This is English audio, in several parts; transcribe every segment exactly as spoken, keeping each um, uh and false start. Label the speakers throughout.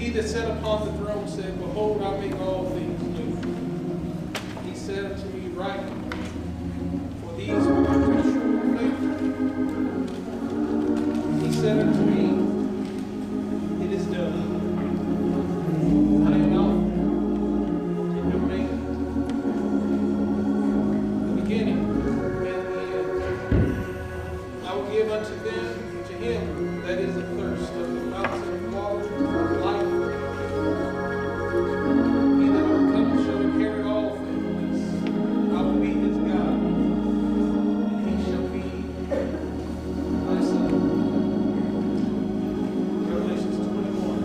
Speaker 1: he that sat upon the throne said, Behold, I make all things new. He said unto me, Write, for these words are true and faithful. He said unto me, It is done. I am Alpha and Omega, the beginning and the end. I will give unto them, to him that is athirst, of the fountain of water of life. He that overcometh shall inherit all things. I will be his God, and he shall be my son. Revelations twenty-one,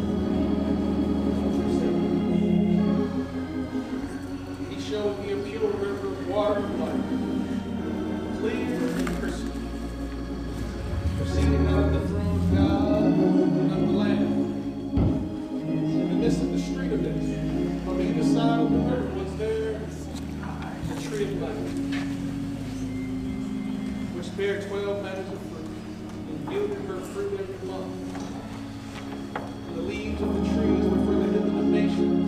Speaker 1: one through seven. He showed me a pure river of water of life, clear and crystal, proceeding out of the throne of God and of the Lamb. In the midst of the street of it, on either side of the river was there a tree of life, which bare twelve manners of fruit, and yielded her fruit every month. And the leaves of the trees were for the healing of nations.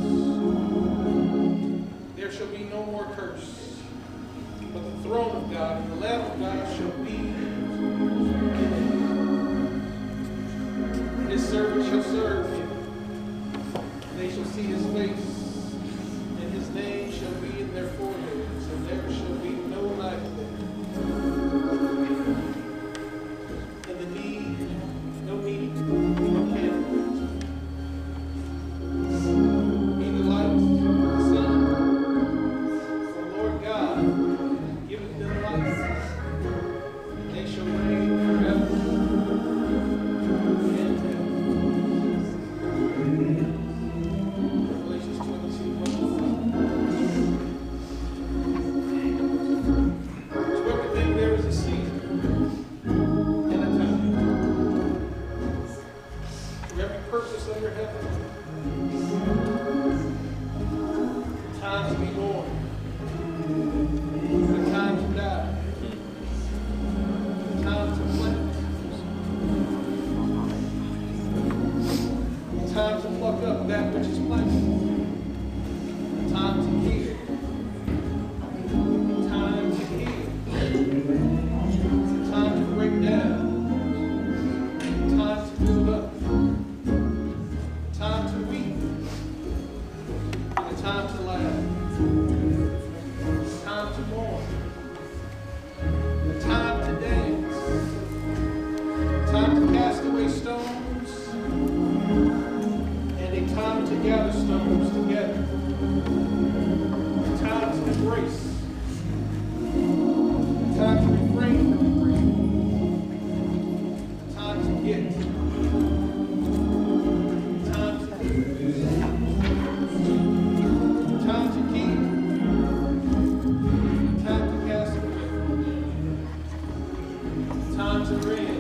Speaker 1: There shall be no more curse, but the throne of God and the Lamb of God shall be in it. And his servants shall serve him. And they shall see his face, and his name shall be in their foreheads, and there shall be no night there. And the need, no need, no candles. Neither light, the sun, for the Lord God giveth them light, and they shall reign forever and ever. Revelations twenty-two, one to five. To everything there is a season and a time. To every purpose under heaven. The time to be born. The time to die. The time to plant. The time to pluck up that which is planted. The time to heal. The time to heal. The time to break down. The time to build up. The time to weep. And the time to laugh. The time to mourn. The time to dance. The time to cast away stones. And a time to gather stones together. A time to embrace. A time to refrain from embracing. A time to get. A time to do. A time to keep. A time to cast away. A time to reign.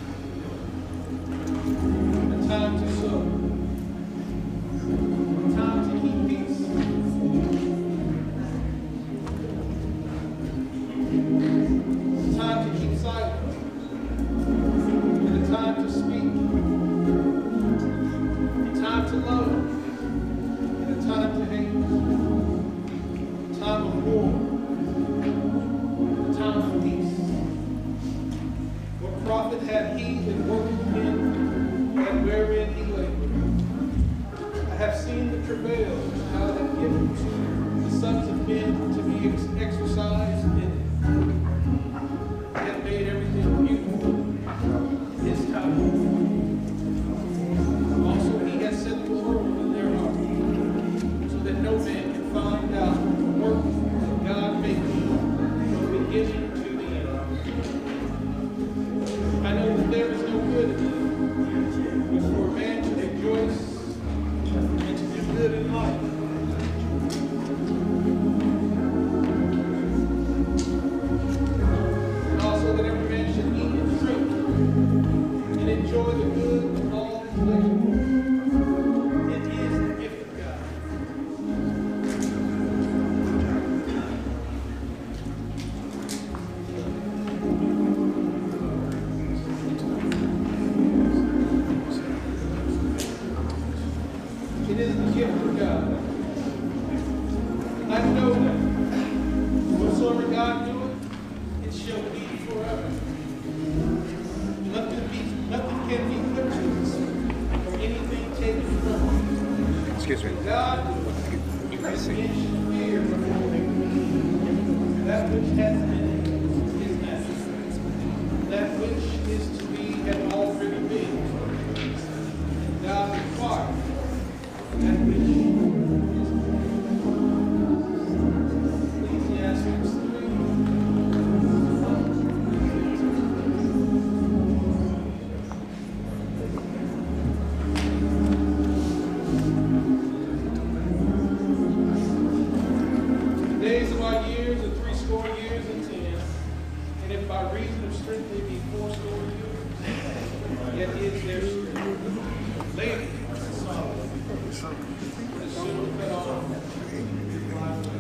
Speaker 1: A time to sow. A time to keep peace. A time to keep silent. And a time to speak. A time to love. And a time to hate. A time of war. And a time of peace. What profit had he that worked in and wherein he labored? I have seen the travail which God hath given to the sons of men to be ex exercised in it. He hath made everything beautiful in his time. Also he hath set the world in their heart, so that no man can find out the work that God made from beginning to the end. I know that there is no good in them, but for a man to rejoice and to do good in life. is the gift of God. I know that. Whatsoever God doeth, it shall be forever. Nothing, be, nothing can be purchased or anything taken from us.
Speaker 2: Excuse me.
Speaker 1: God doeth, you can fear before him. That which has been is not. That which is to be has already been. God requires that which is Ecclesiastes three. The days of our years are three score years and ten, and if by reason of strength they be four score years, yet is their strength. Later, the silver cut off, fly away.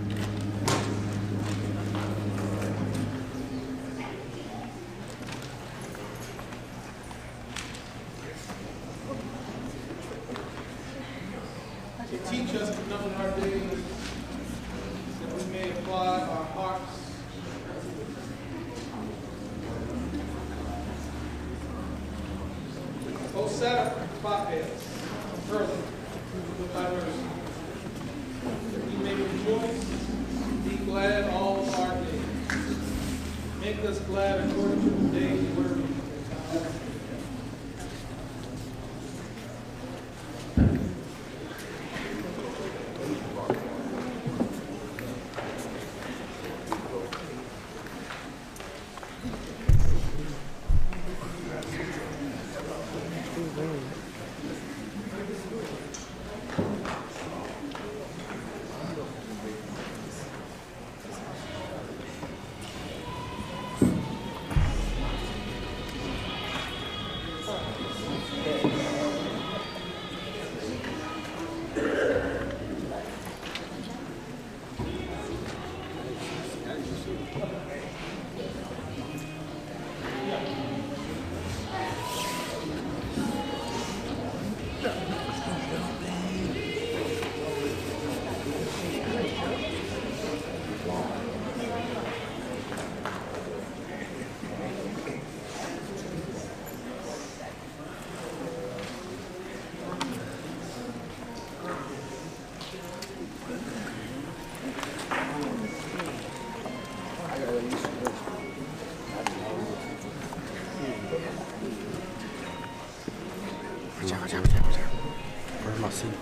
Speaker 1: To teach us to number our days, that we may apply our hearts O satisfy us early with thy mercy, that we may rejoice, be glad all our days. Make us glad according to the days wherein we are.
Speaker 2: Where's my seat?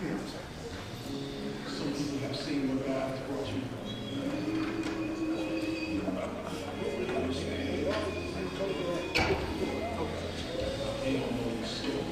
Speaker 1: Some people have seen what God has brought you. They don't know the story.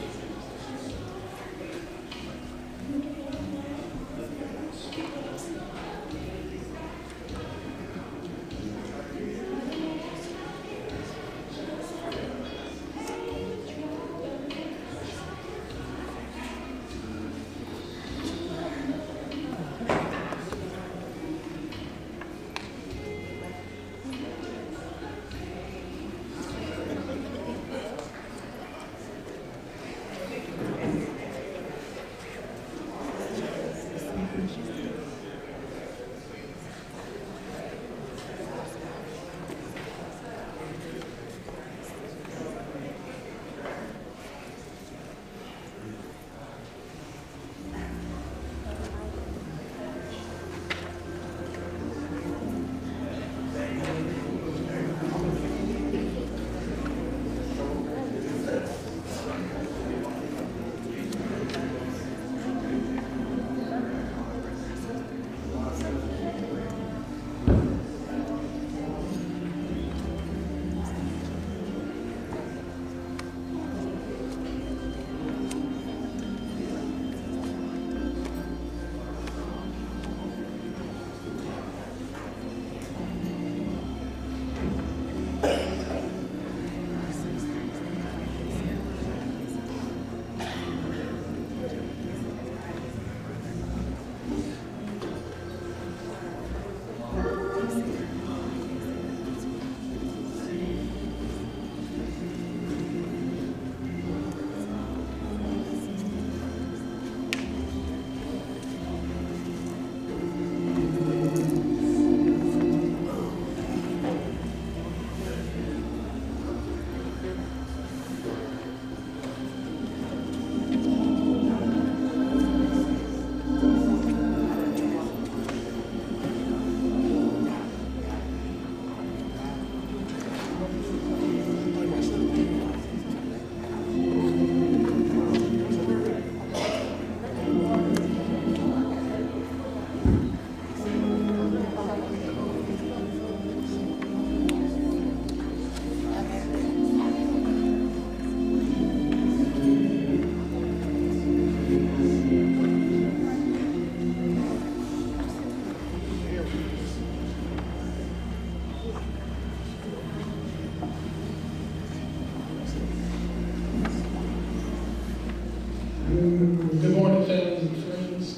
Speaker 1: Good morning, families and friends.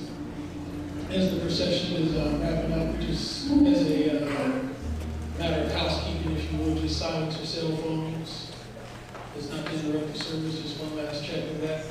Speaker 1: As the procession is uh, wrapping up, just as a uh, matter of housekeeping, if you would, just silence your cell phones. It's not to interrupt the service, just one last check of that.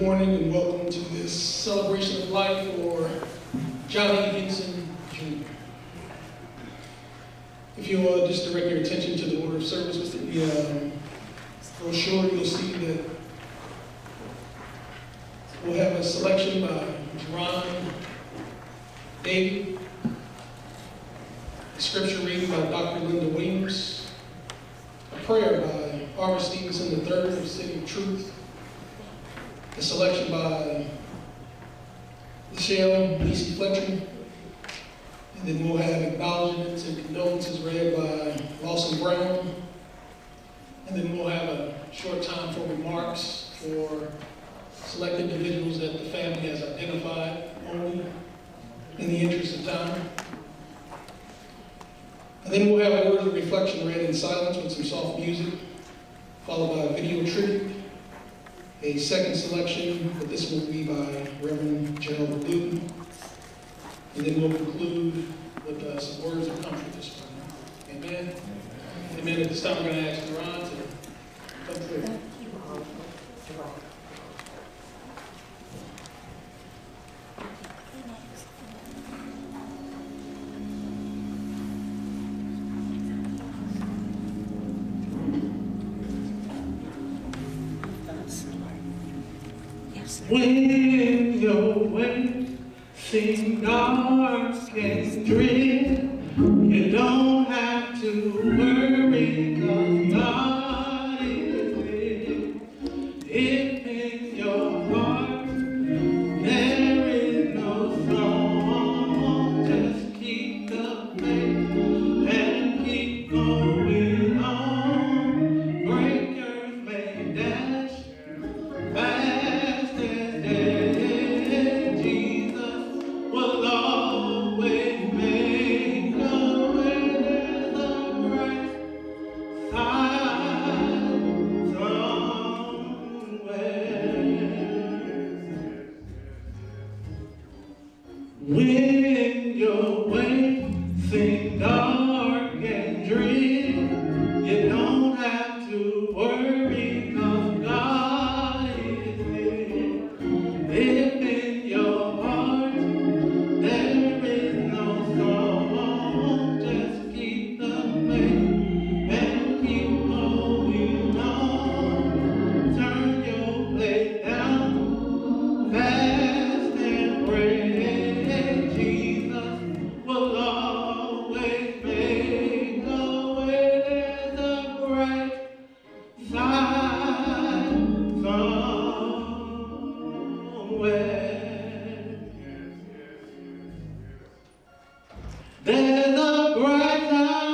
Speaker 2: morning and welcome to this celebration of life for Johnnie Henson Junior If you'll uh, just direct your attention to the order of service with the uh, brochure, you'll see that we'll have a selection by Johnnie Davis, a scripture reading by Doctor Linda Williams, a prayer by Armco Steel the third of City of Truth, a selection by Michelle Lacey Fletcher, and then we'll have acknowledgments and condolences read by Lawson Brown, and then we'll have a short time for remarks for select individuals that the family has identified only in the interest of time. And then we'll have words of reflection read in silence with some soft music, followed by a video tribute, a second selection, but this will be by Reverend Gerald Newton. And then we'll conclude with uh, some words of comfort this morning. Amen. Amen. At this time, we're going to ask Ron to come through.
Speaker 3: When your way seems dark and drear, you don't have to worry, 'cause God is there. If in your heart there is no song, just keep the faith and keep going on. Breakers may dash fast as day, Jesus will always make a way. There's a bright side somewhere. When your way seems dark and drear, you don't have to worry, 'cause God is there. If in your heart there is no song, just keep the faith and keep going on. Turn your plate down fast and pray. Jesus will always make a way. There's a bright side somewhere. There's a bright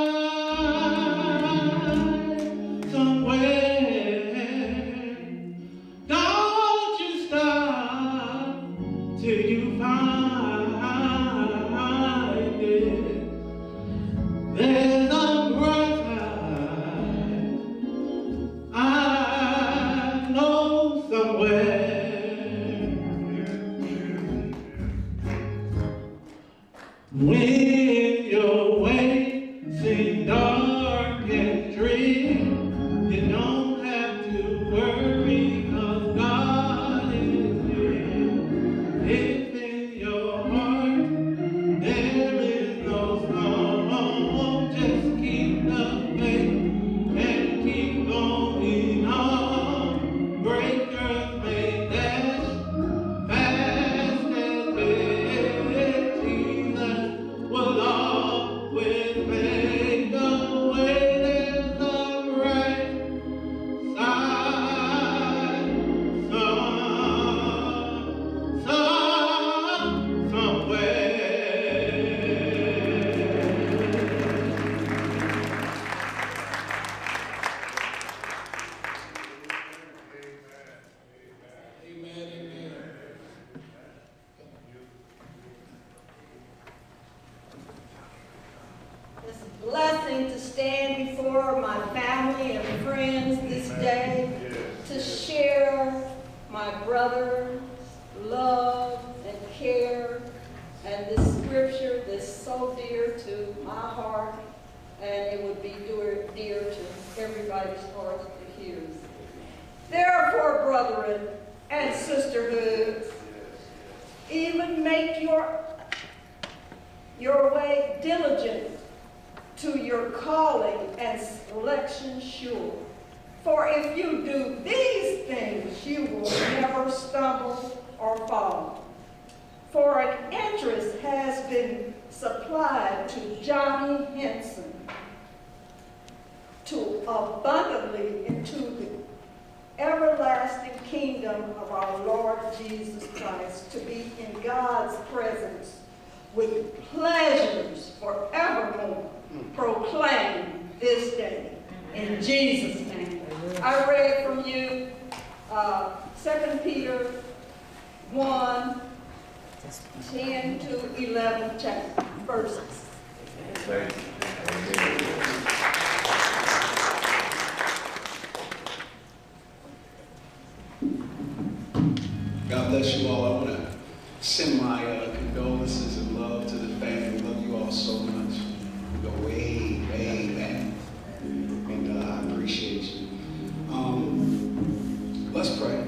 Speaker 3: side somewhere. Don't you stop till you find it. There's a bright side I know somewhere. When your way seems dark and drear, you don't have to worry, 'cause God is there. If in your heart there is no song, just keep the faith and keep going on. Breakers may dash fast as day, Jesus will always make a way. There's a bright side some, some, somewhere.
Speaker 2: Amen, amen.
Speaker 4: It's a blessing to stand before my family and friends this day to share my brother's love and care and this scripture that's so dear to my heart, and it would be dear, dear to everybody's heart that hears. Therefore, brethren, and sisterhood. Even make your, your way diligent to your calling and selection sure. For if you do these things, you will never stumble or fall. For an interest has been supplied to Johnnie Henson to abundantly into the everlasting kingdom of our Lord Jesus Christ, to be in God's presence with pleasures forevermore. Proclaim this day in Jesus' name. I read from you uh, Second Peter one, ten to eleven chapter verses.
Speaker 5: God bless you all. I want to send my uh, condolences and love to the family. Love you all so much. We go way, way back. And uh, I appreciate you. Um, let's pray.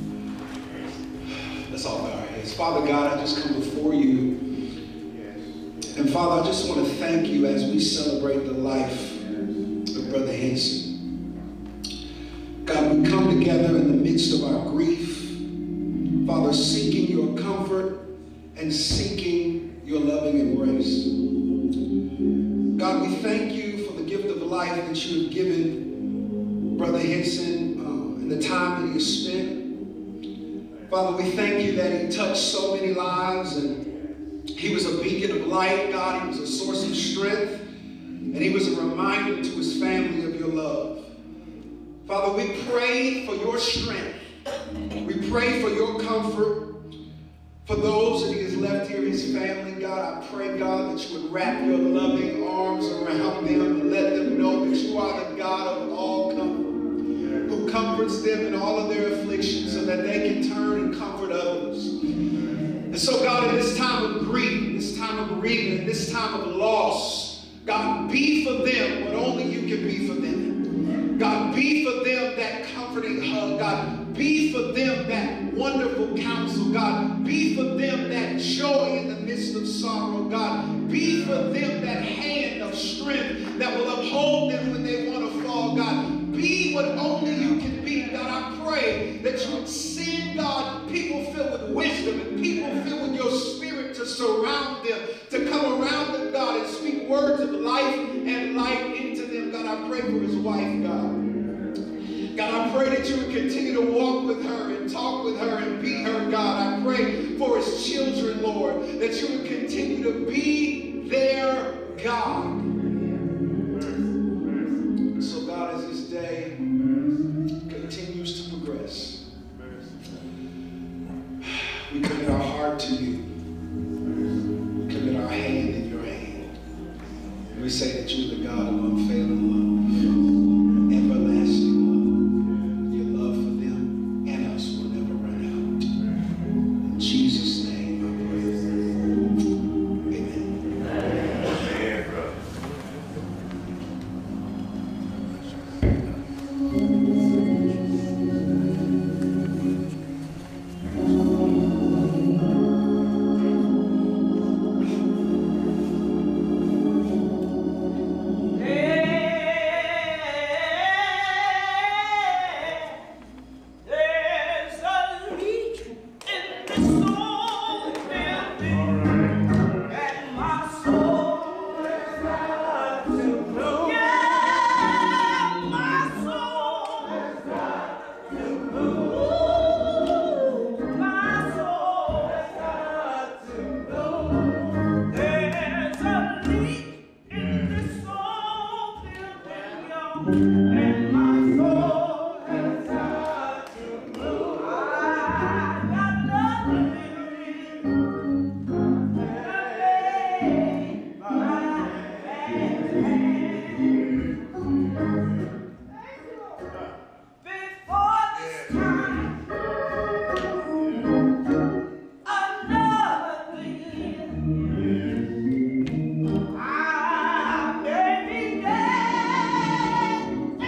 Speaker 5: Let's all bow our heads. Father God, I just come before you. And Father, I just want to thank you as we celebrate the life of Brother Henson. God, we come together in the midst of our grief. Father, seeking your comfort and seeking your loving embrace. God, we thank you for the gift of life that you have given Brother Henson uh, and the time that he has spent. Father, we thank you that he touched so many lives, and he was a beacon of light. God, he was a source of strength, and he was a reminder to his family of your love. Father, we pray for your strength. We pray for your comfort. For those that he has left here, his family, God, I pray, God, that you would wrap your loving arms around them and let them know that you are the God of all comfort, who comforts them in all of their afflictions so that they can turn and comfort others. And so, God, in this time of grief, in this time of bereavement, in this time of loss, God, be for them what only you can be for them. God, be for them that comforting hug. God, be for them that wonderful counsel. God, be for them that joy in the midst of sorrow. God, be for them that hand of strength that will uphold them when they want to fall. God, be what only you can be. God, I pray that you would send, God, people filled with wisdom and people filled with your spirit to surround them, to come around them, God, and speak words of life and light into them. God, I pray for his wife, God. God, I pray that you would continue to walk with her and talk with her and be her, God. I pray for his children, Lord, that you would continue to be their God. So, God, as this day continues to progress, we commit our heart to you. We commit our hand in your hand. And we say that you are the God of unfailing love, everlasting love.
Speaker 3: I may be dead.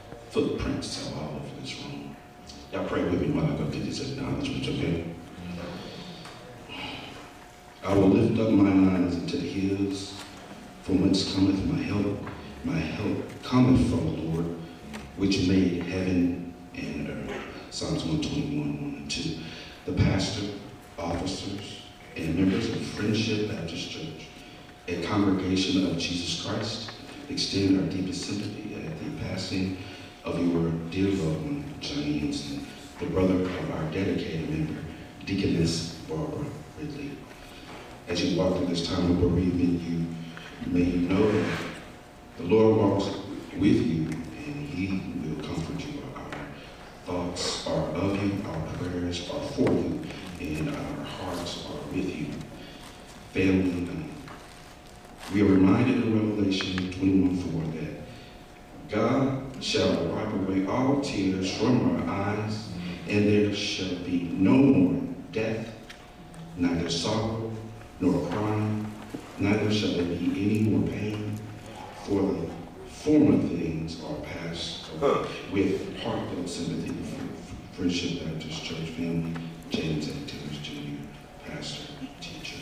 Speaker 6: footprints all over this room. Y'all pray with me while I go get this acknowledgement, okay? I will lift up mine eyes into the hills, from whence cometh my help. My help cometh from the Lord, which made heaven and earth. Psalms one twenty-one, one and two. The pastor, officers, and members of Friendship Baptist Church, a congregation of Jesus Christ, extend our deepest sympathy at the passing of your dear loved one, Johnnie Henson, the brother of our dedicated member, Deaconess Barbara Ridley. As you walk through this time of bereavement, you may you know that the Lord walks with you, and he will comfort you. Our thoughts are of you, our prayers are for you, and our hearts are with you. Family, we are reminded in Revelation twenty-one four that God shall wipe away all tears from our eyes, and there shall be no more death, neither sorrow nor crying, neither shall there be any more pain, for the former things are past away. With heartfelt sympathy for Friendship Baptist Church family, James A. Tillers Junior, pastor, teacher.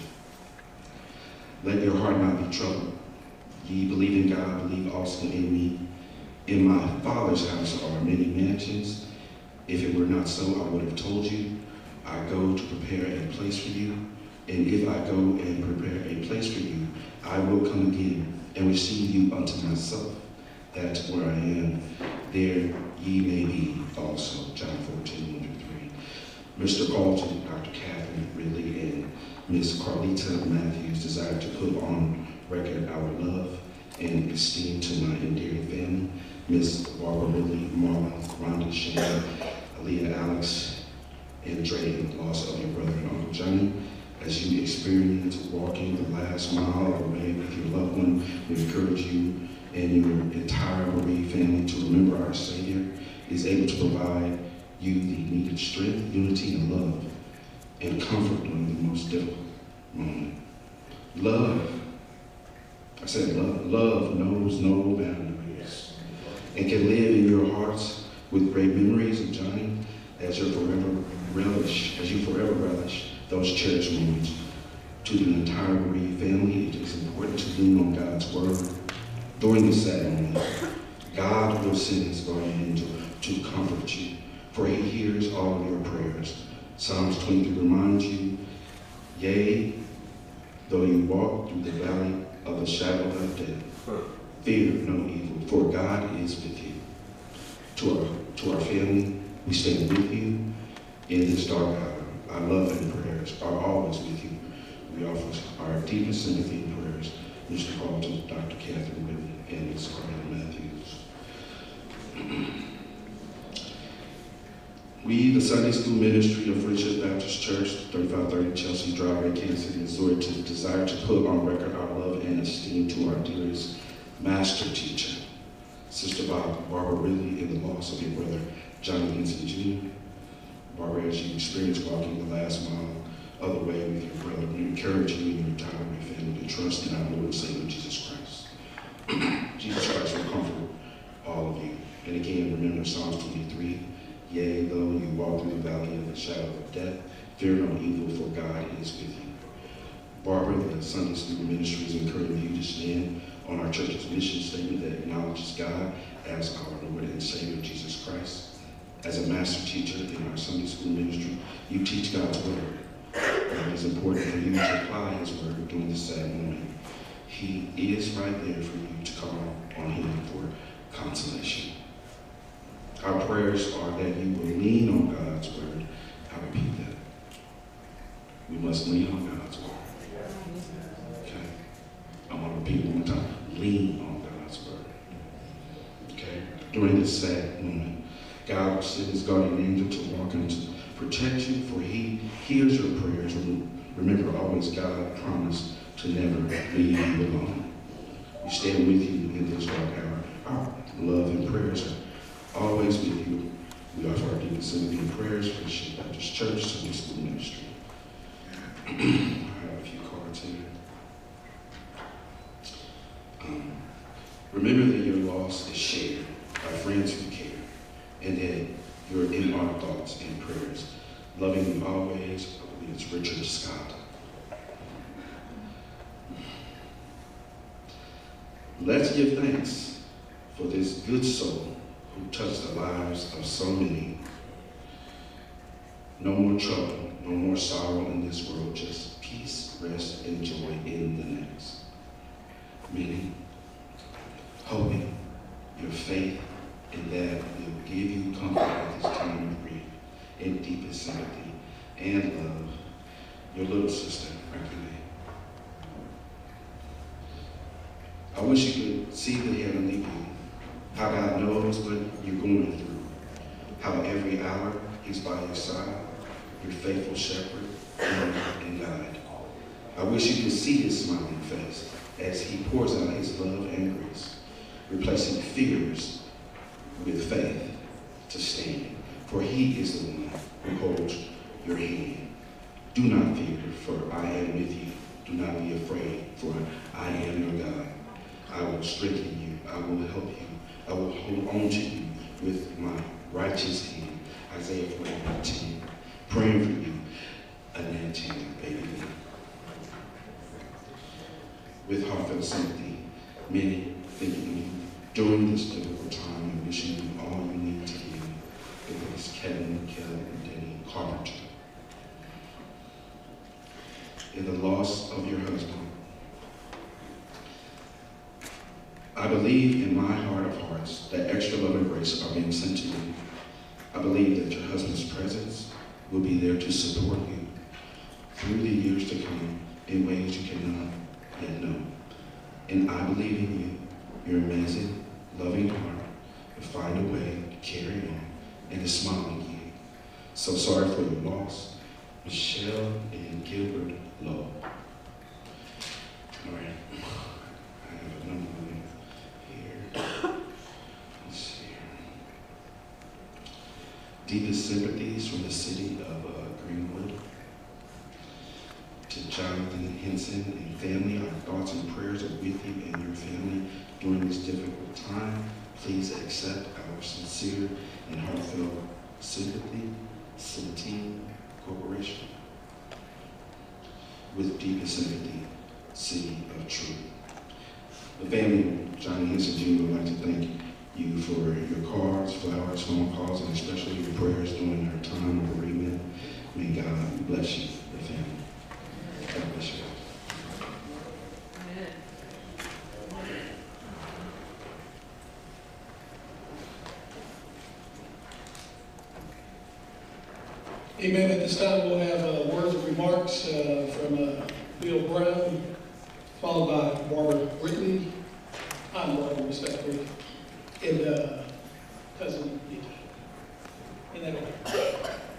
Speaker 6: Let your heart not be troubled. Ye believe in God, believe also in me. In my Father's house are many mansions. If it were not so, I would have told you. I go to prepare a place for you. And if I go and prepare a place for you, I will come again and receive you unto myself, that where I am, there ye may be also. John fourteen, one through three. Mister Carlton, Doctor Catherine Ridley, and Miss Carlita Matthews desire to put on record our love and esteem to my endearing family, Miss Barbara Ridley, Marlon, Rhonda, Shane, Aaliyah, Alex, and Dre, in the loss of your brother and Uncle Johnny. As you experience walking the last mile of the way with your loved one, we encourage you and your entire bereaved family to remember our Savior is able to provide you the needed strength, unity, and love, and comfort during the most difficult moment. Love, I said love, love knows no boundaries and can live in your hearts with great memories of Johnny as you forever relish, as you forever relish those cherished moments. To the entire bereaved family, it is important to lean on God's word during this sad moment. God will send his guardian angel to comfort you, for he hears all of your prayers. Psalms twenty-three reminds you, yea, though you walk through the valley of the shadow of death, fear no evil, for God is with you. To our, to our family, we stand with you in this dark hour. Our love and prayers are always with you. We offer our deepest sympathy and prayers, Mister Carlton, Doctor Catherine Ridley, and Miss Carlita Matthews. We, the Sunday School Ministry of Friendship Baptist Church, thirty-five thirty Chelsea Drive, Kansas City, Missouri, to desire to put on record our love and esteem to our dearest master teacher, Sister Bob, Barbara Ridley, in the loss of your brother, Johnnie Henson Junior Barbara, as you experience walking the last mile of the way with your brother, we encourage you and your entire family to trust in our Lord and Savior, Jesus Christ. Jesus Christ will comfort all of you. And again, remember Psalms twenty-three, yea, though you walk through the valley of the shadow of death, fear no evil, for God is with you. Barbara, the Sunday School Ministry is encouraging you to stand on our church's mission statement that acknowledges God as our Lord and Savior, Jesus Christ. As a master teacher in our Sunday School ministry, you teach God's word. It is important for you to apply his word during this sad moment. He is right there for you to call on him for consolation. Our prayers are that you will lean on God's word. I repeat that. We must lean on God's word. Okay? I want to repeat it one more time. Lean on God's word. Okay? During this sad moment, God will send his guardian angel to walk and to protect you, for he hears your prayers. Remember, always God promised to never leave you alone. We stand with you in this dark hour. Our love and prayers are always with you. We offer our deepest sympathy and prayers for the Baptist Church, Sunday School Ministry. I have a few cards here. Um, remember that your loss is shared by friends who care. and that you're in our thoughts and prayers. Loving you always, I believe it's Richard Scott. Let's give thanks for this good soul who touched the lives of so many. No more trouble, no more sorrow in this world, just peace, rest, and joy in the next. Meaning, hoping your faith in that will give you comfort at this time of grief and deepest sympathy and love. Your little sister, Frankie. I wish you could see the heavenly view, how God knows what you're going through, how every hour He's by your side, your faithful shepherd and guide. I wish you could see His smiling face as He pours out His love and grace, replacing fears with faith to stand. For He is the one who holds your hand. Do not fear, for I am with you. Do not be afraid, for I am your God. I will strengthen you. I will help you. I will hold on to you with my righteous hand. Isaiah forty-one ten. Praying for you. Anan ten, baby. With heartfelt sympathy, many thinking you during this difficult time and wishing you all you need to heal. It was Kevin, Kelly, and Denny Carpenter. In the loss of your husband, I believe in my heart of hearts that extra love and grace are being sent to you. I believe that your husband's presence will be there to support you through the years to come in ways you cannot yet know. And I believe in you, your amazing, loving heart will find a way to carry on and to smile on you. So sorry for your loss, Michelle and Gilbert Lowe. All right, I have a number of them here. Let's see here. Deepest sympathies from the city of uh, Greenwood. To Jonathan Henson and family, our thoughts and prayers are with you and your family during this difficult time. Please accept our sincere and heartfelt sympathy, Centene Corporation. With deepest sympathy, City of Truth. The family of Johnnie Henson Junior would like to thank you for your cards, flowers, phone calls, and especially your prayers during our time of bereavement. May God bless you, the family. God bless you.
Speaker 2: Amen. At this time, we'll have uh, words of remarks uh, from uh, Bill Brown, followed by Barbara Whitley. I'm Barbara, respectfully, and uh, cousin Nikki. In that order.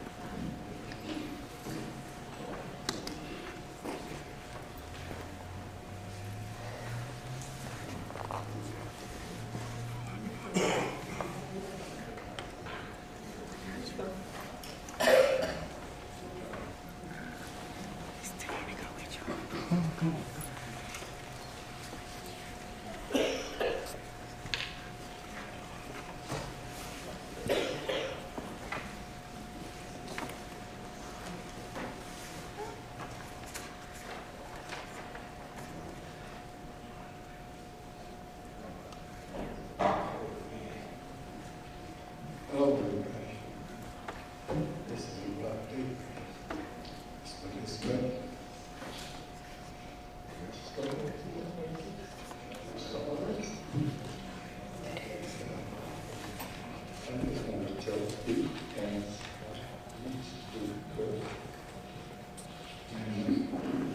Speaker 7: Hello, everybody. This is a black day. Let's put this good. Let's go. So, I'm just going to tell you and you do good. And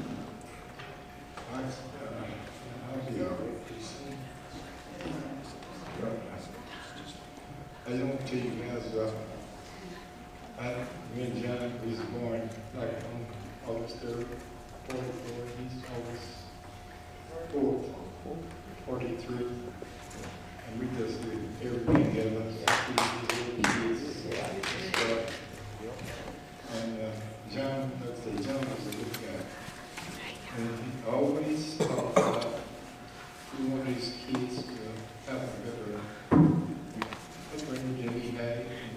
Speaker 7: I, uh, I'll be all right pretty soon. I just want to tell you guys, uh, I, me and John was born like on August third, forty-four, he's August fourth, forty-three. And we just did everything together, little kids and stuff. And uh, John, let's say John was a good guy. And he always talked about he wanted his kids to have a better upbringing than he had.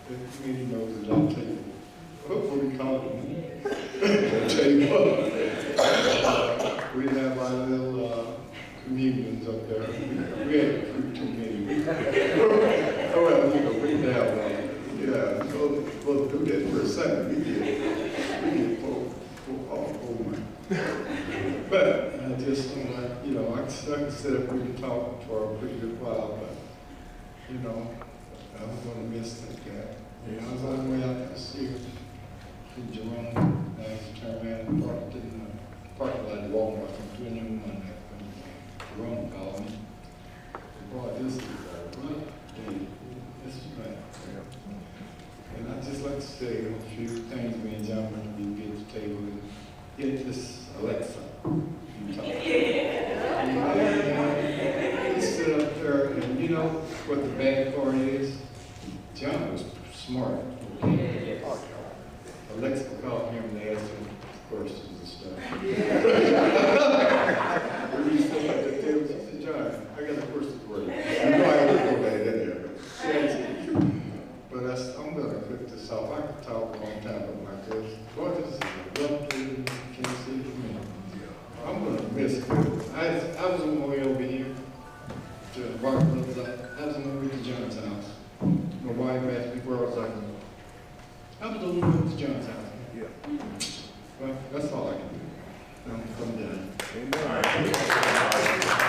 Speaker 7: If Minnie knows it, I'll tell you. Hopefully we call it. I'll tell you what. We have our little uh, communions up there. We had too many. Oh, well, you know, we didn't have one. Yeah, so we'll do that for a second. We did. We did four, four, oh, four months. But I just, I'm like, you know, I, I can sit up and talk for a pretty good while, but, you know, I was going to miss that guy. Yeah, I was on the way out to see her in Jerome. I was turned around and parked in the parking lot at Walmart. I'm doing it Monday. Jerome called me. Boy, this is a rough day. This is bad. And I'd just like to say a few things me and John when we get at the table and get this Alexa. You talk. Yeah. He sit up there and you know what the bad part is? John was smart. Okay? Alexa called him and asked him questions and stuff. When he said at the table, he said, John, I got a question for you. I know I won't go back in there. But I, I'm going to cut this off. I could talk a long time about this. Boy, this is a rough thing. Can't see it for me. I'm going to miss it. I, I was on my way over here to Barton. I was on my way to John's house. My wife asked me where I was like, I was on my way to John's house. Yeah. Well, that's all I can do. I'm, I'm done. Amen.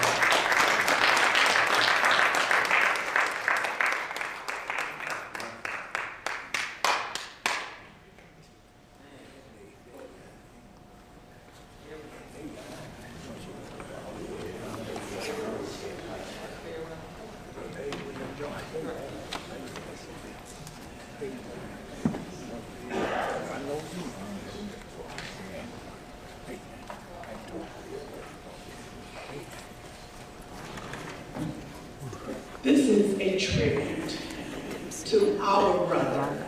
Speaker 8: This is a tribute to our brother.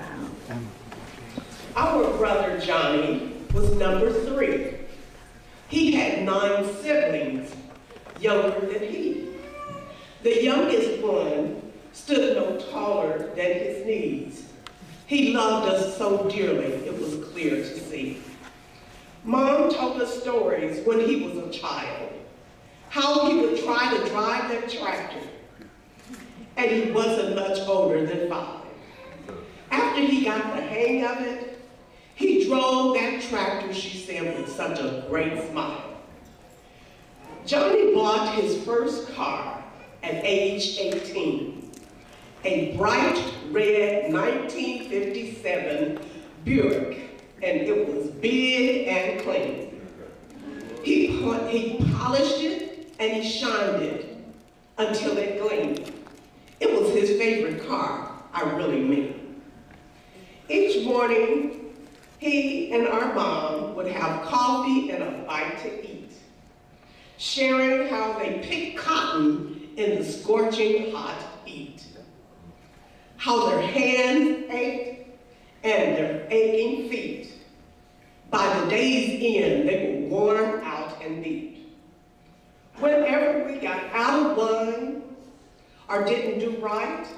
Speaker 8: Our brother Johnny was number three. He had nine siblings, younger than he. The youngest one stood no taller than his knees. He loved us so dearly, it was clear to see. Mom told us stories when he was a child, how he would try to drive that tractor, and he wasn't much older than five. After he got the hang of it, he drove that tractor, she said, with such a great smile. Johnny bought his first car at age eighteen, a bright red nineteen fifty-seven Buick, and it was big and clean. He, he polished it and he shined it until it gleamed. It was his favorite car, I really mean. Each morning, he and our mom would have coffee and a bite to eat, sharing how they picked cotton in the scorching hot heat, how their hands ached and their aching feet. By the day's end, they were worn out and beat. Whenever we got out of line or didn't do right,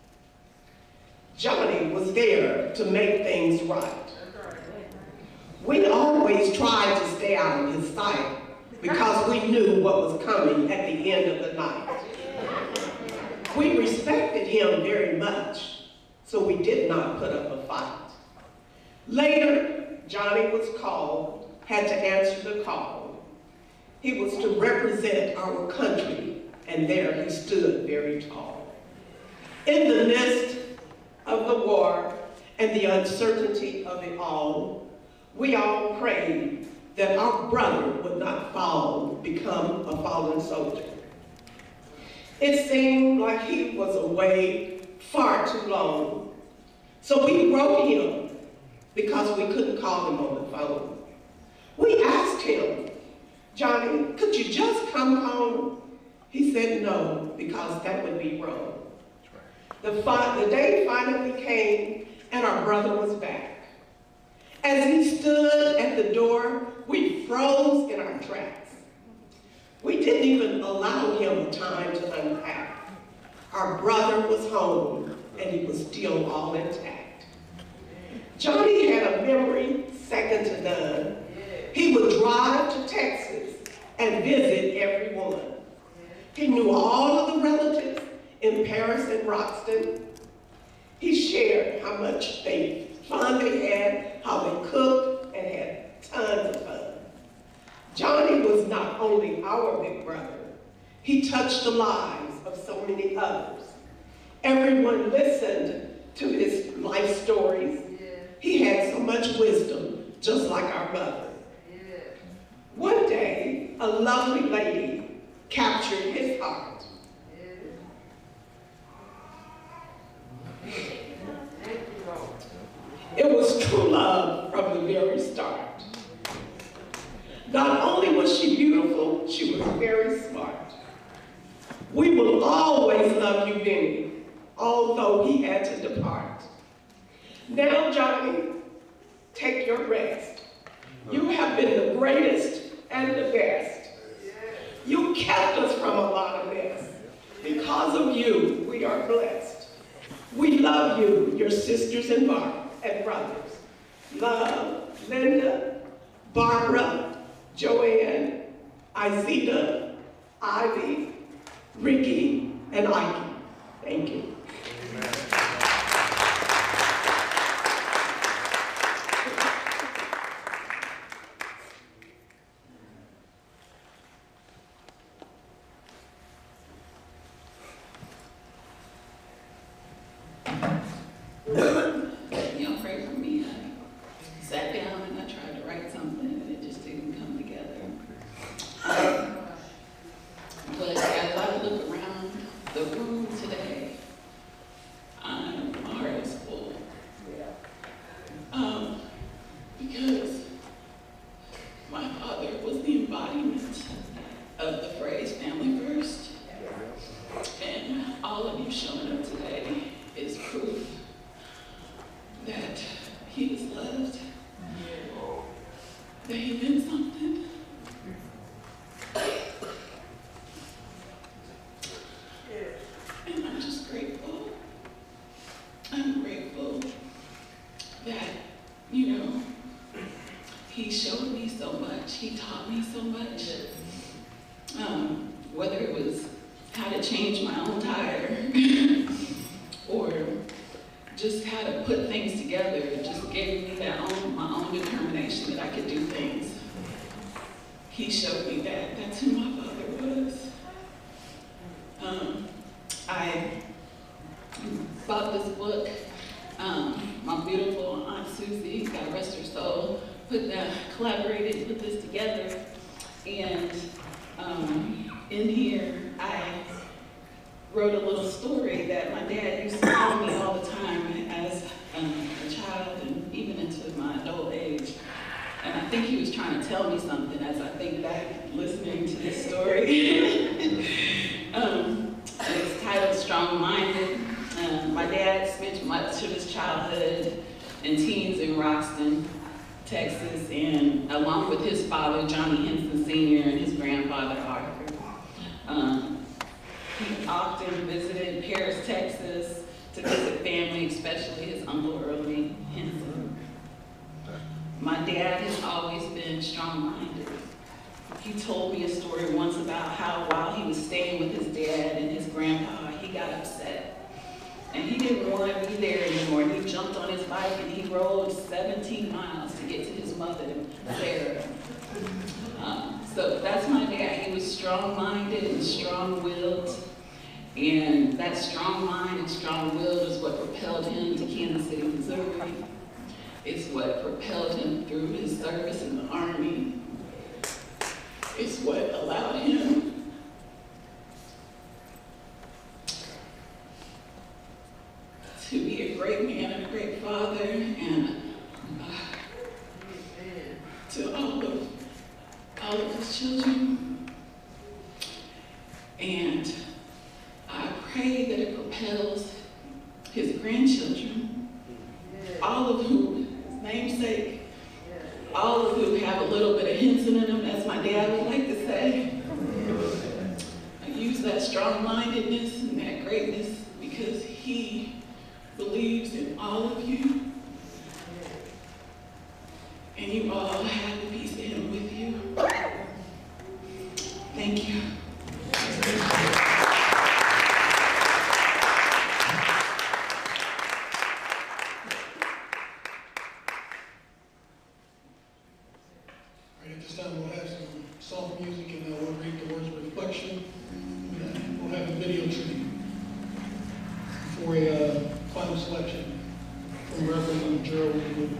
Speaker 8: Johnny was there to make things right. We always tried to stay out of his sight because we knew what was coming at the end of the night. We respected him very much, so we did not put up a fight. Later, Johnny was called, had to answer the call. He was to represent our country, and there he stood very tall. In the midst of the war and the uncertainty of it all, we all prayed that our brother would not fall, become a fallen soldier. It seemed like he was away far too long, so we wrote him because we couldn't call him on the phone. We asked him, Johnny, could you just come home? He said no, because that would be wrong. The, fi the day finally came, and our brother was back. As he stood at the door, we froze in our tracks. We didn't even allow him time to unpack. Our brother was home, and he was still all intact. and visit everyone. He knew all of the relatives in Paris and Roxton. He shared how much they fun they had, how they cooked, and had tons of fun. Johnnie was not only our big brother, he touched the lives of so many others. Everyone listened to his life stories. He had so much wisdom, just like our mother. One day, a lovely lady captured his heart. It was true love from the very start. Not only was she beautiful, she was very smart. We will always love you, Minnie, although he had to depart. Now, Johnnie, take your rest. You have been the greatest and the best. You kept us from a lot of mess. Because of you, we are blessed. We love you, your sisters and bar and brothers. Love, Linda, Barbara, Joanne, Izida, Ivy, Ricky, and Ike. Thank you.
Speaker 9: Y'all pray for me. I sat down and I tried to write something and it just didn't come together. Um, but as I look around the room today, I'm, my heart is full. Um, because my father was the embodiment of the phrase family first. And all of you showing up today is proof that he was loved, that he meant something. And I'm just grateful. I'm grateful that, you know, he showed me so much, he taught me so much. Um, whether it was how to change my own tire, or just how to put things together. It just gave me that own, my own determination that I could do things. He showed me that. That's who my father was. Um, I bought this book. Um, my beautiful Aunt Susie, God rest her soul, put that, collaborated, put this together. And um, in here, I wrote a little story that my dad used to tell me all the time as um, a child and even into my adult age. And I think he was trying to tell me something as I think back listening to this story. um, it's titled Strong-Minded. Um, my dad spent much of his childhood and teens in Roxton, Texas, and along with his father, Johnnie Henson Senior, and his grandfather, Arthur. Um, He often visited Paris, Texas to visit family, especially his uncle Wordy Henson. My dad has always been strong-minded. He told me a story once about how while he was staying with his dad and his grandpa, he got upset. And he didn't want to be there anymore. And he jumped on his bike and he rode seventeen miles to get to his mother, Sarah. Um, so that's my dad. He was strong-minded and strong-willed. And that strong mind and strong will is what propelled him to Kansas City, Missouri. It's what propelled him through his service in the Army. It's what allowed him to be a great man and a great father, and uh, to all of, all of his children. And I pray that it propels his grandchildren, all of whom, his namesake, all of whom have a little bit of Henson in them, as my dad would like to say. I use that strong-mindedness and that greatness because he believes in all of you, and you all have a piece of him with you.
Speaker 2: this time we'll have some soft music and uh, we'll read the words of reflection. And, uh, we'll have a video tribute for a uh, final selection from Reverend Gerald Wood.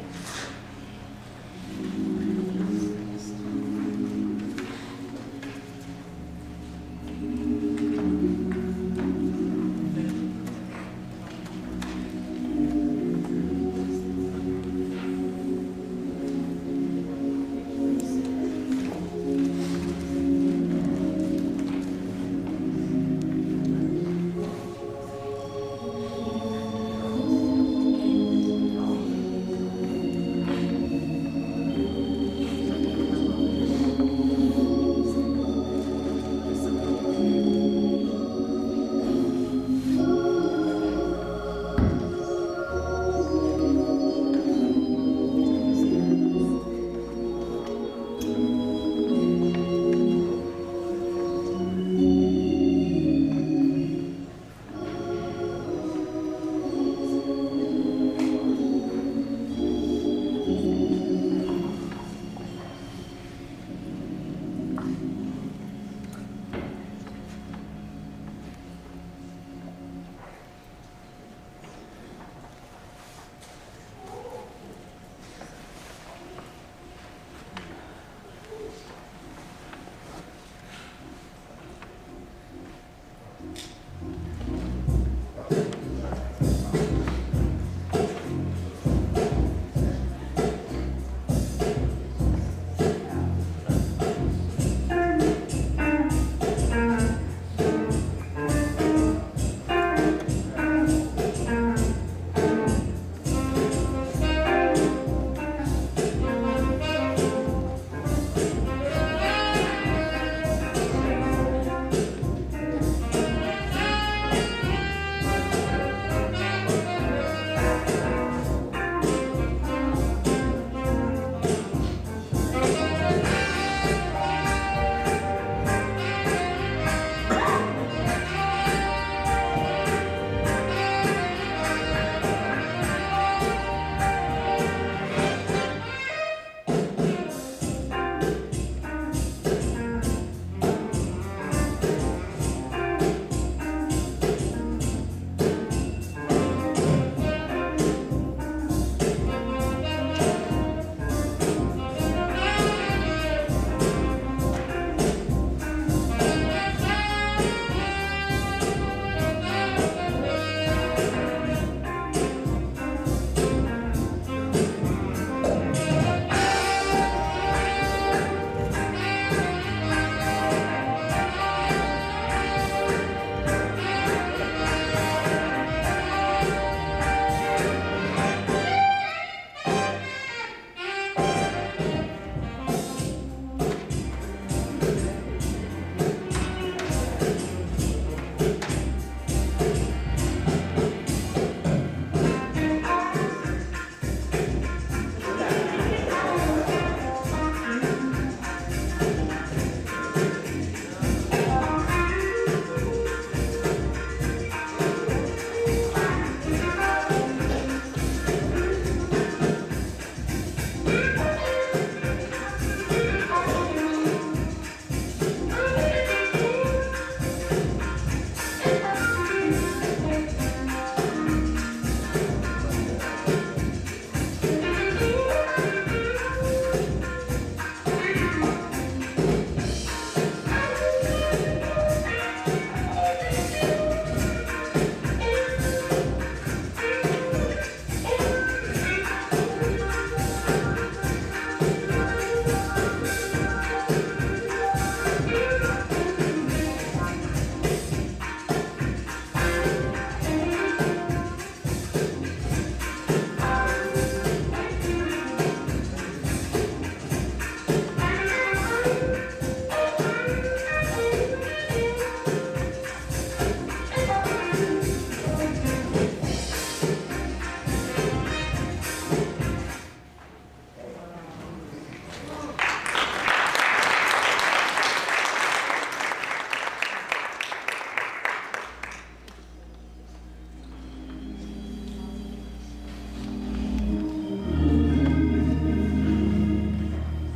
Speaker 10: Thank you.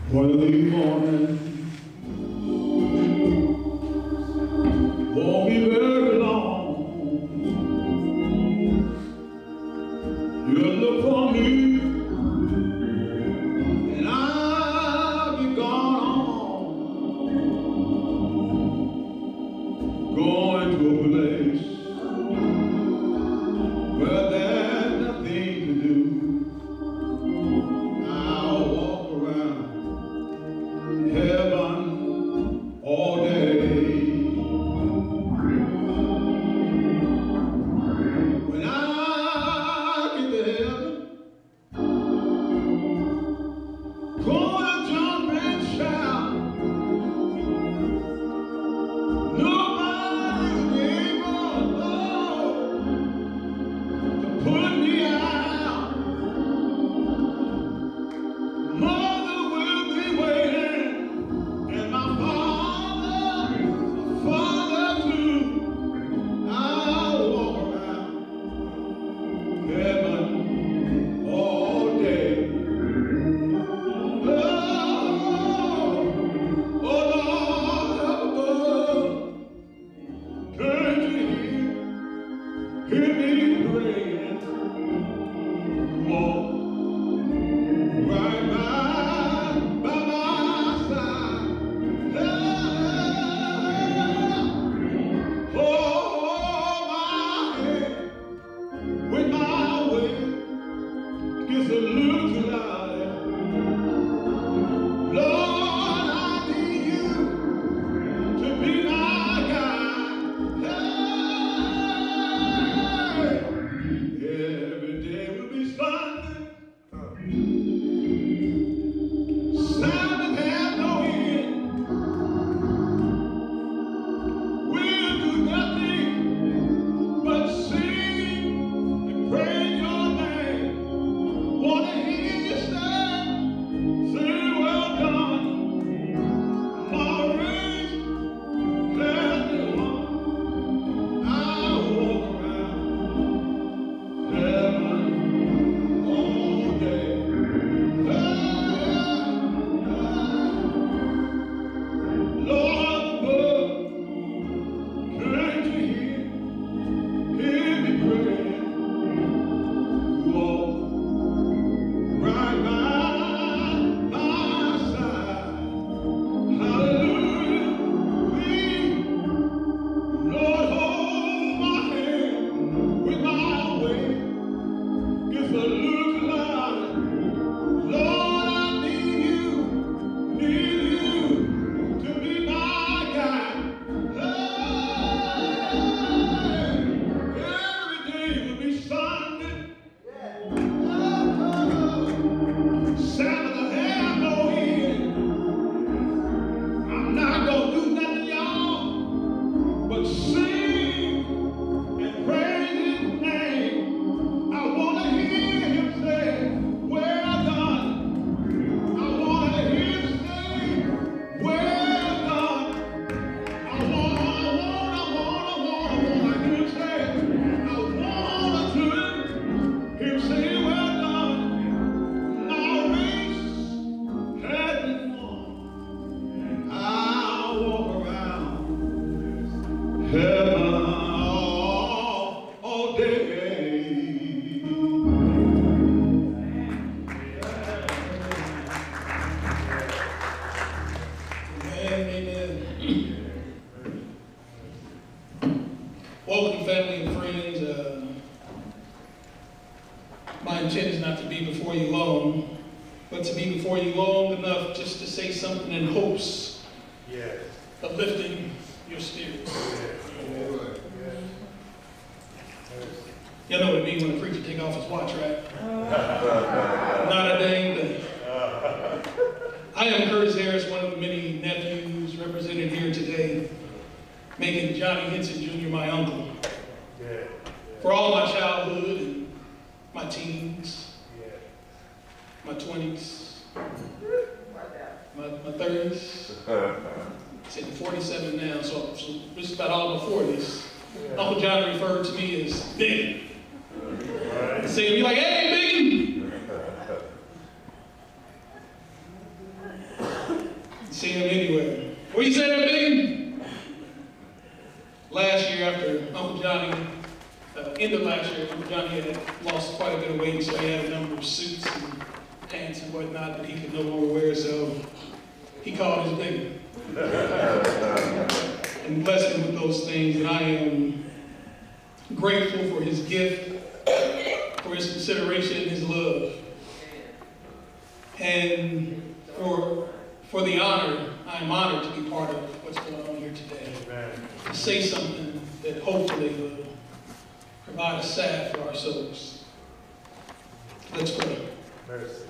Speaker 3: One of these mornings won't be very long. You'll look for me, and I'll be gone, going to a place where there's nothing to do. I'll walk around heaven all day. When I get to heaven, gonna jump and shout. Nobody's able to put me out. Mother will be waiting, and my father, my father too. I'll walk around heaven all day. Oh, oh Lord up above, can't you hear, hear me praying? Walk right by, by my side. Oh, hold my hand with my way gets a little too loud. Lord, I need you to be my guide. Hey, every day will be Sunday. Sabbath has no end. We'll do nothing but sing and praise your name. Wanna hear you say, say well done. My race has been won. I'll walk around heaven all day. Lord above, can't you hear, hear me praying? Walk right by my side. Hallelujah. Please, Lord, hold my hand with my way. Gets a little louder. Lord, I need you, need you to be my guide. Hey, every day will be Sunday. Sabbath will have no end. I'm not gonna do nothing, y'all, but sing and praise His name. I wanna hear Him say, well done. I wanna hear Him say, well done. I wanna, I wanna, I wanna, I wanna, I wanna hear Him say, I wanna to Him say, well done. My race has been won. I'll walk around heaven all, all day.
Speaker 2: Amen, amen. Welcome, family and friends. Uh, my intent is not to be before you long, but to be before you long enough just to say something in hopes
Speaker 7: Yes.
Speaker 2: of lifting your spirits. Y'all know what it means when a preacher take off his watch, right? Not a dang thing. I am Curtis Harris, one of the many nephews represented here today, making Johnnie Henson Junior my uncle.
Speaker 7: Yeah.
Speaker 2: For all my childhood and my teens,
Speaker 7: Yeah.
Speaker 2: my twenties, my, my thirties, sitting forty-seven now, so, so this is about all my forties.
Speaker 7: Yeah.
Speaker 2: Uncle John referred to me as Big.
Speaker 7: Right.
Speaker 2: So he'd be like, hey, Biggie. see him anywhere. What do you say there, Big? Last year, after Uncle Johnny, uh, end of last year, Uncle Johnny had lost quite a bit of weight, so he had a number of suits and pants and whatnot that he could no longer wear, so he called his Big and blessed him with those things, and I am grateful for his gift, for his consideration and his love, and for, for the honor. I am honored to be part of what's going on here today. Amen. To say something that hopefully will provide a salve for our souls. Let's pray.
Speaker 3: Mercy.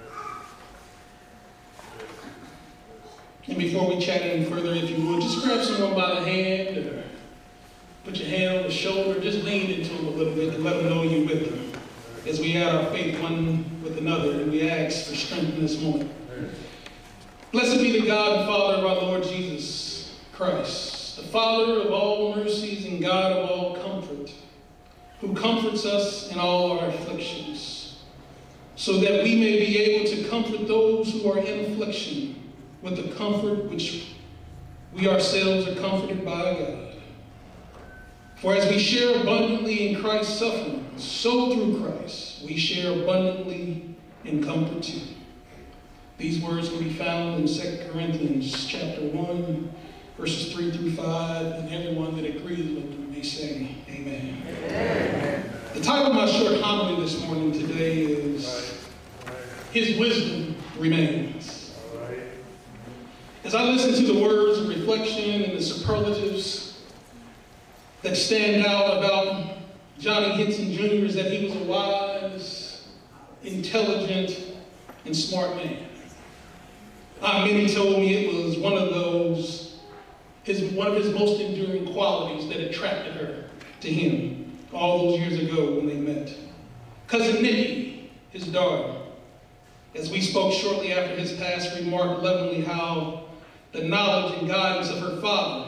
Speaker 2: And before we chat any further, if you would, just grab someone by the hand or put your hand on the shoulder, just lean into them a little bit and let them know you're with them. As we add our faith one with another and we ask for strength in this moment. Blessed be the God and Father of our Lord Jesus Christ, the Father of all mercies and God of all comfort, who comforts us in all our afflictions, so that we may be able to comfort those who are in affliction with the comfort which we ourselves are comforted by God. For as we share abundantly in Christ's sufferings, so through Christ we share abundantly in comfort too. These words can be found in Second Corinthians chapter one, verses three through five, and everyone that agrees with them may say amen. Amen. The title of my short homily this morning today is His Wisdom Remains. As I listen to the words of reflection and the superlatives that stand out about Johnnie Henson Junior is that he was a wise, intelligent, and smart man. Uh, Minnie told me it was one of those, his, one of his most enduring qualities that attracted her to him all those years ago when they met. Cousin Nikki, his daughter, as we spoke shortly after his past, remarked lovingly how the knowledge and guidance of her father.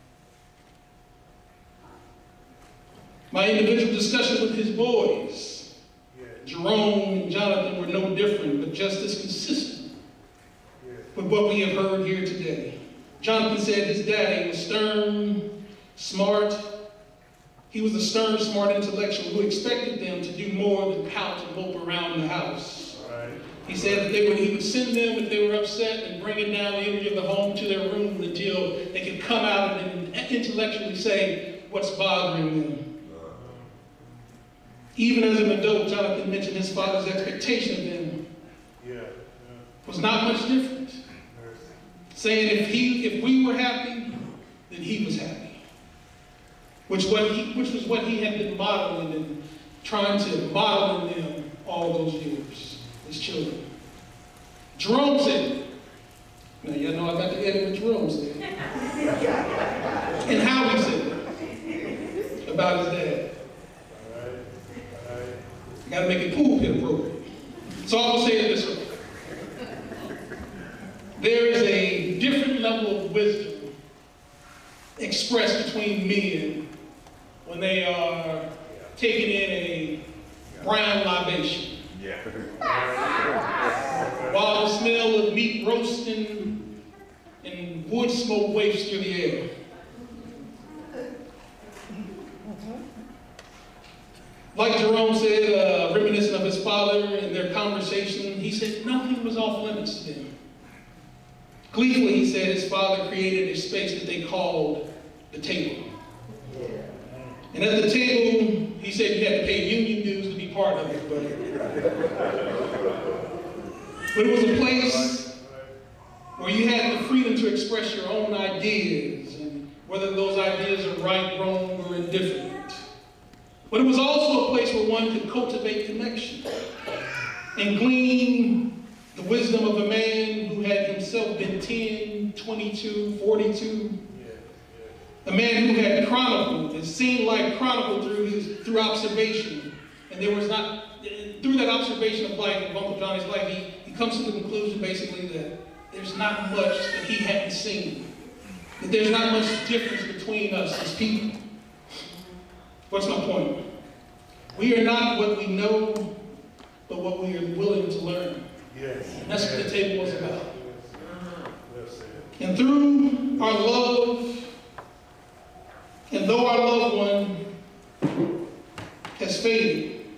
Speaker 2: My individual discussion with his boys, Jerome and Jonathan, were no different, but just as consistent with what we have heard here today. Jonathan said his daddy was stern, smart. He was a stern, smart intellectual who expected them to do more than pout and mope around the house. He said that they would, he would send them if they were upset and bring it down the energy of the home to their room until they could come out and intellectually say what's bothering them. Even as an adult, Jonathan mentioned his father's expectation of them yeah, yeah. was not much different. Saying if he, if we were happy, then he was happy. Which, what he, which was what he had been modeling and trying to model in them all those years, his children. Jerome said, now y'all know I got to edit what Jerome said. And how he said it about his dad. I got to make it pulpit appropriate. So I will say it this way. There is a different level of wisdom expressed between men when they are taking in a brown libation. Yeah. While the smell of meat roasting and wood smoke wafts through the air. Like Jerome said, uh, reminiscent of his father in their conversation, he said nothing was off limits to them. Gleefully, he said his father created a space that they called the table. And at the table, he said you had to pay union dues to be part of it. But, but it was a place where you had the freedom to express your own ideas, and whether those ideas are right, wrong, or indifferent. But it was also a place where one could cultivate connection and glean the wisdom of a man who had himself been ten, twenty-two, forty-two. A man who had chronicled, it seemed like chronicled through his through observation. And there was not, through that observation of life, of Uncle Johnny's life, he, he comes to the conclusion basically that there's not much that he hadn't seen. That there's not much difference between us as people. What's my point? We are not what we know, but what we are willing to learn. Yes. And that's what the table was about. And through our love, and though our loved one has faded,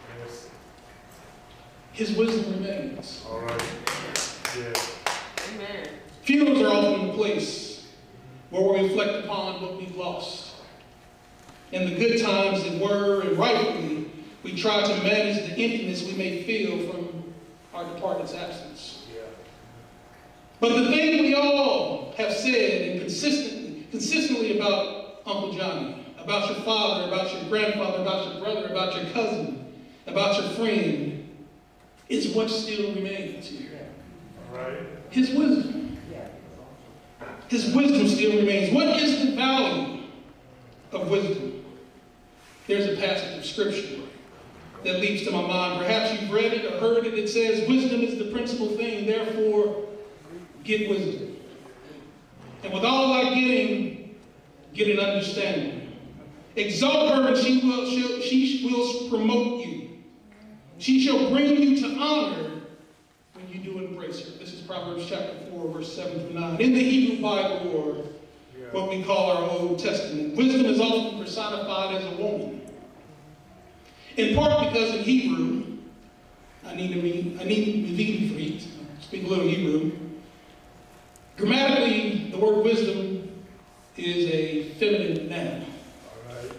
Speaker 2: his wisdom remains.
Speaker 3: All right. Yeah.
Speaker 4: Amen.
Speaker 2: Funerals are often a place where we reflect upon what we've lost. And the good times that were, and rightfully, we try to manage the emptiness we may feel from our departed's absence.
Speaker 3: Yeah.
Speaker 2: But the thing we all have said and consistently, consistently about Uncle Johnny, about your father, about your grandfather, about your brother, about your cousin, about your friend, is what still remains here.
Speaker 3: All right.
Speaker 2: His wisdom. His wisdom still remains. What is the value of wisdom? There's a passage of scripture that leaps to my mind. Perhaps you've read it or heard it. It says, wisdom is the principal thing, therefore get wisdom. And with all thy getting, get an understanding. Exalt her, and she will, she'll, she will promote you. She shall bring you to honor when you do embrace her. This is Proverbs chapter four, verse seven through nine. In the Hebrew Bible, or
Speaker 3: Yeah.
Speaker 2: what we call our Old Testament, wisdom is often personified as a woman. In part because in Hebrew, I need to read, I need to read, speak a little Hebrew. Grammatically, the word wisdom is a feminine noun.
Speaker 3: All right.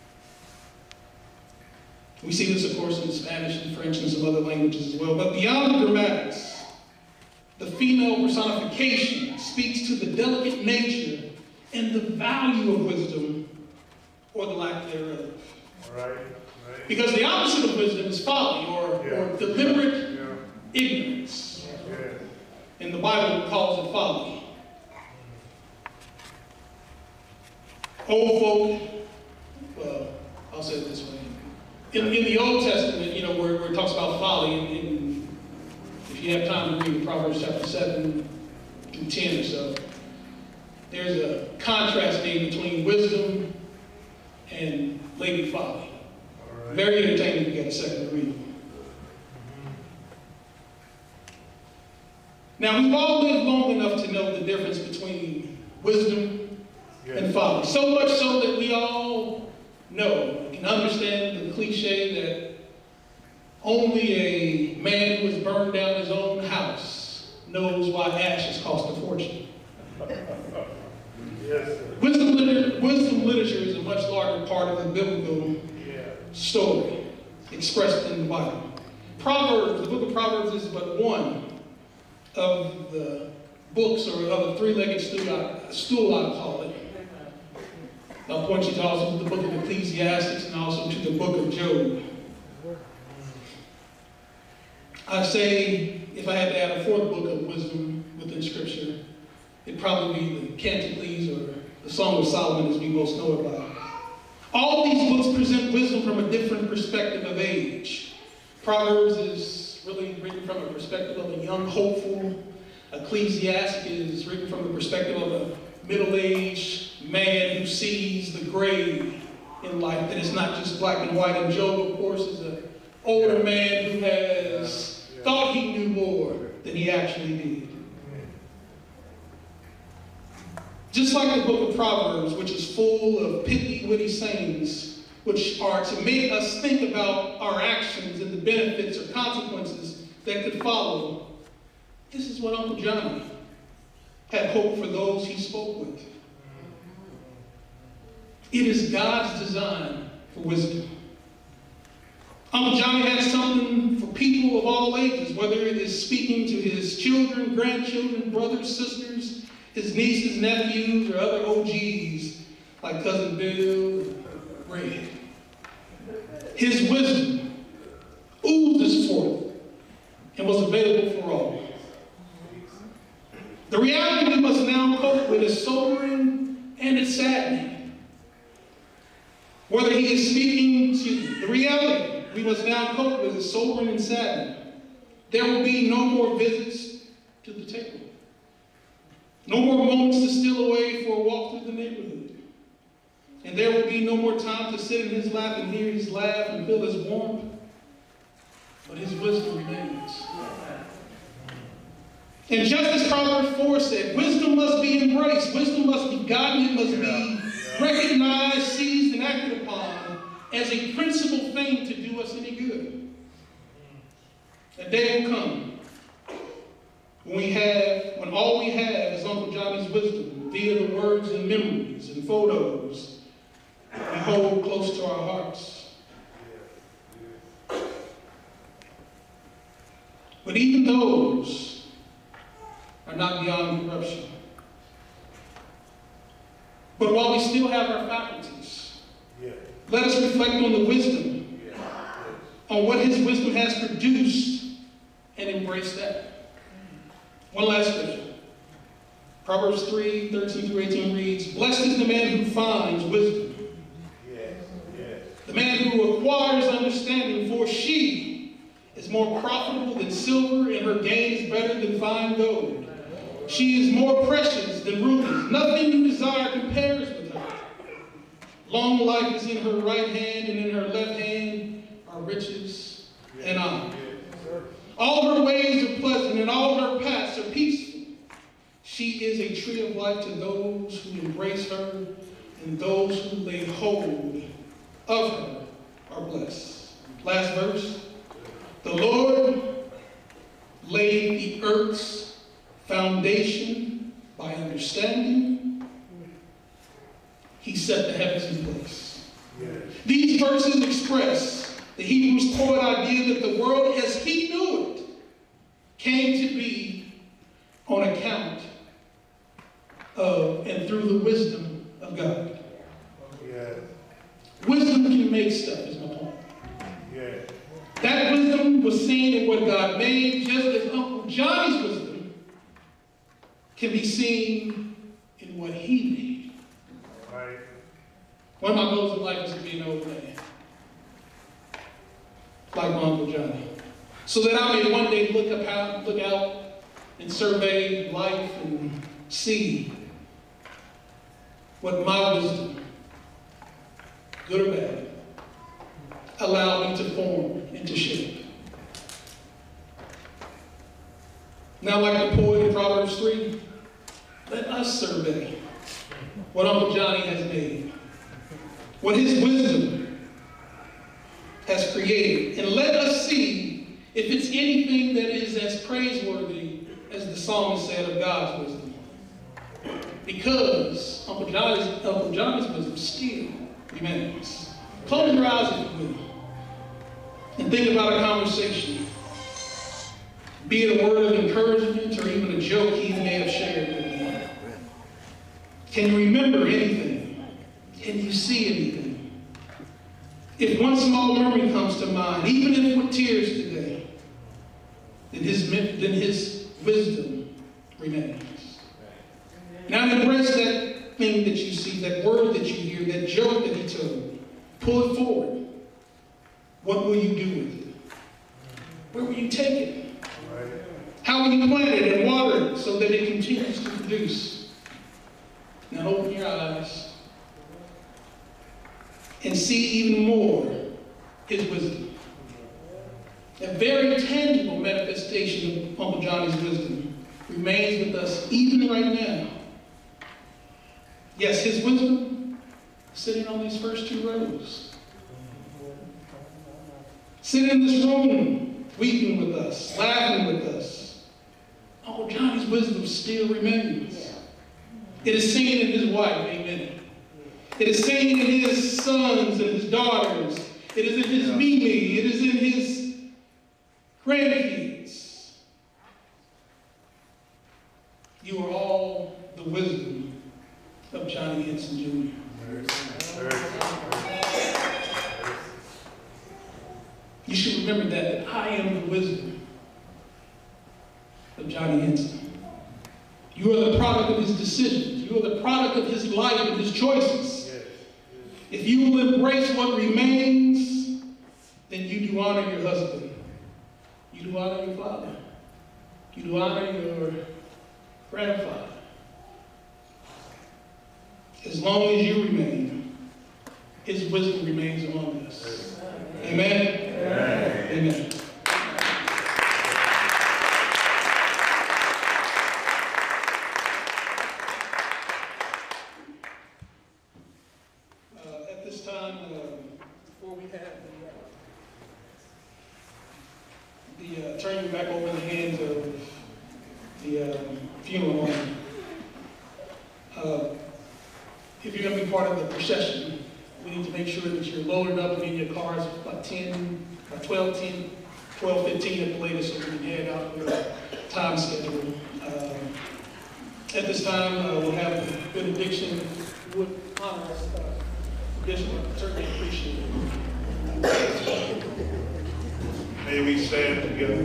Speaker 2: We see this, of course, in Spanish and French and some other languages as well. But beyond the grammatics, the female personification speaks to the delicate nature and the value of wisdom, or the lack thereof.
Speaker 3: All right. Right.
Speaker 2: Because the opposite of wisdom is folly, or,
Speaker 3: Yeah.
Speaker 2: or deliberate
Speaker 3: Yeah.
Speaker 2: ignorance.
Speaker 3: Yeah.
Speaker 2: And the Bible calls it folly. Old folk, well, I'll say it this way. In, in the Old Testament, you know, where, where it talks about folly, and, and if you have time to read Proverbs chapter seven through ten or so, there's a contrast being between wisdom and lady folly.
Speaker 3: All right.
Speaker 2: Very entertaining if you get a second to read. Now, we've all lived long enough to know the difference between wisdom
Speaker 3: Yeah.
Speaker 2: and folly. So much so that we all know, we can understand the cliche that only a man who has burned down his own house knows why ashes cost a fortune.
Speaker 3: Yes, sir.
Speaker 2: Wisdom, liter- wisdom literature is a much larger part of the biblical
Speaker 3: Yeah.
Speaker 2: story expressed in the Bible. Proverbs, the book of Proverbs is but one of the books, or of the three-legged stool, I, stool, I call it. I'll point you to also to the book of Ecclesiastes and also to the book of Job. I say, if I had to add a fourth book of wisdom within Scripture, it'd probably be the Canticles, or the Song of Solomon as we most know it by. All these books present wisdom from a different perspective of age. Proverbs is really written from a perspective of a young hopeful. Ecclesiastes is written from the perspective of a middle-aged man who sees the gray in life, that it's not just black and white. And Job, of course, is an older man who has
Speaker 3: Yeah.
Speaker 2: thought he knew more than he actually did. Just like the book of Proverbs, which is full of pithy, witty sayings, which are to make us think about our actions and the benefits or consequences that could follow, this is what Uncle Johnny had hope for those he spoke with. It is God's design for wisdom. Uncle Johnny had something for people of all ages, whether it is speaking to his children, grandchildren, brothers, sisters, his nieces, nephews, or other O Gs like Cousin Bill and Red. His wisdom oozes forth and was available for all. The reality we must now cope with is sobering and it's saddening. Whether he is speaking, excuse me, the reality we must now cope with is sobering and saddening. There will be no more visits to the table. No more moments to steal away for a walk through the neighborhood. And there will be no more time to sit in his lap and hear his laugh and feel his warmth. But his wisdom remains. And just as Proverbs four said, wisdom must be embraced, wisdom must be gotten, it must be recognized, seized, and acted upon as a principal thing to do us any good. A day will come when we have, when all we have is Uncle Johnny's wisdom via the words and memories and photos we hold close to our hearts. But even those are not beyond corruption. But while we still have our faculties, yeah. let us reflect on the wisdom, yeah. on what his wisdom has produced, and embrace that. One last scripture. Proverbs three, thirteen through eighteen reads, blessed is the man who finds wisdom. Yes. Yes. The man who acquires understanding, for she is more profitable than silver, and her gain is better than fine gold. She is more precious than rubies. Nothing you desire compares with her. Long life is in her right hand, and in her left hand are riches and honor. All her ways are pleasant, and all her paths are peaceful. She is a tree of life to those who embrace her, and those who lay hold of her are blessed. Last verse. The Lord laid the earth's foundation by understanding. He set the heavens in place. Yes. These verses express the Hebrews' poet idea that the world as he knew it came to be on account of and through the wisdom of God. Yes. Wisdom can make stuff, is my point. Yes. That wisdom was seen in what God made, just as Uncle Johnny's wisdom can be seen in what he made. Right. One of my goals in life is to be an old man, like my Uncle Johnny, so that I may one day look up out, look out and survey life and see what my wisdom, good or bad, allowed me to form and to shape. Now, like the poet in Proverbs three, let us survey what Uncle Johnny has made, what his wisdom has created, and let us see if it's anything that is as praiseworthy as the psalmist said of God's wisdom. Because Uncle Johnny's, Uncle Johnny's wisdom still remains. Close your eyes if you will, and think about a conversation, be it a word of encouragement or even a joke he may have shared with you. Can you remember anything? Can you see anything? If one small memory comes to mind, even if with tears today, then his, then his wisdom remains. Now embrace that thing that you see, that word that you hear, that joke that he told. Pull it forward. What will you do with it? Where will you take it? How will you plant it and water it so that it continues to produce? Now open your eyes and see even more his wisdom. A very tangible manifestation of Uncle Johnny's wisdom remains with us even right now. Yes, his wisdom sitting on these first two rows. Sitting in this room, weeping with us, laughing with us. Uncle Johnny's wisdom still remains. It is seen in his wife, amen. It is seen in his sons and his daughters. It is in his Mimi. It is in his grandkids. You are all the wisdom of Johnnie Henson Junior You should remember that, that I am the wisdom of Johnnie Henson. You are the product of his decisions. You are the product of his life and his choices. If you will embrace what remains, then you do honor your husband. You do honor your father. You do honor your grandfather. As long as you remain, his wisdom remains among us. Amen? Amen. Amen. hands of the uh, funeral home. Uh, if you're going to be part of the procession, we need to make sure that you're loaded up and in your cars by ten, by twelve, ten, twelve fifteen at the latest, so we can head out with a time schedule. Uh, at this time, uh, we'll have the benediction. Would honor us, uh, Bishop, I certainly appreciate it.
Speaker 3: May we stand together.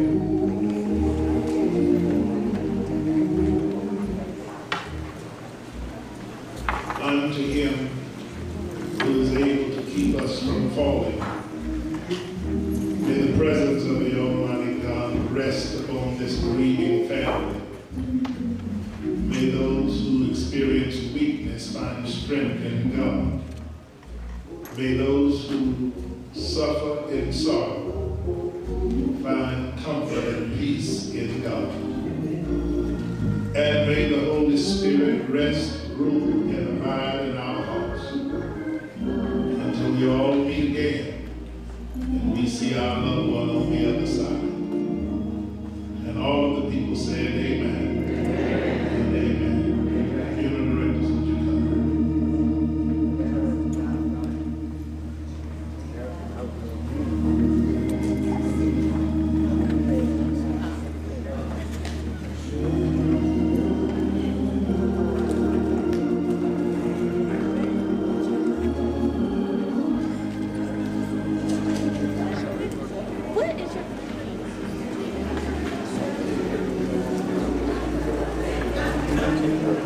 Speaker 3: Unto him who is able to keep us from falling, may the presence of the Almighty God rest upon this grieving family. May those who experience weakness find strength in God. May those who suffer in sorrow find comfort and peace in God. And may the Holy Spirit rest, rule, and abide in our hearts until we all meet again and we see our loved one on the other side. And all of the people said amen. And amen. Funeral directors, would you come?
Speaker 10: What is your